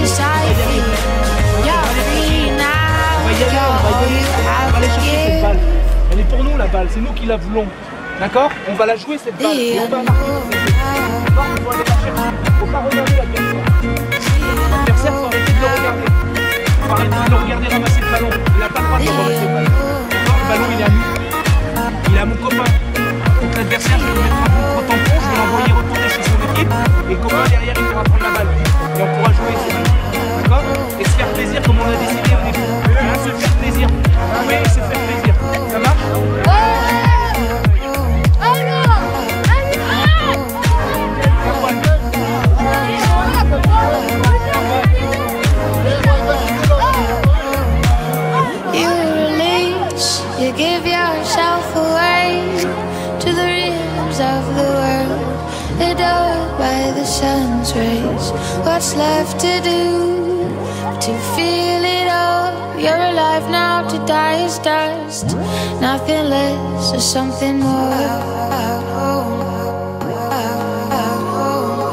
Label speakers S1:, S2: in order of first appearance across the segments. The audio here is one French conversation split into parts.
S1: On va aller chercher cette balle. Elle est pour nous la balle, c'est nous qui la voulons. D'accord? On va la jouer cette balle. Et on va marquer cette balle. On va aller la chercher. Faut pas regarder l'adversaire. L'adversaire, faut arrêter de le regarder. Faut arrêter de le regarder ramasser le ballon. Il n'a pas le droit de ramasser le ballon. D'accord? Le ballon il est à nous. Il est à mon copain. Donc l'adversaire, je vais lui mettre un coup de tampon, je vais l'envoyer retourner chez son équipe. Et le copain derrière, il pourra prendre la balle. Et on pourra jouer cette balle. D'accord? Et se faire plaisir comme on a décidé au début. Se faire plaisir. Oui, se faire plaisir. Ça marche?
S2: You release, you give yourself away to the rhythms of the world, adored by the sun's rays. What's left to do to feel it all? You're alive now, to die is dust. Nothing less or something more.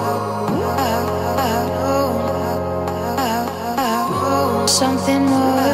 S2: Something more.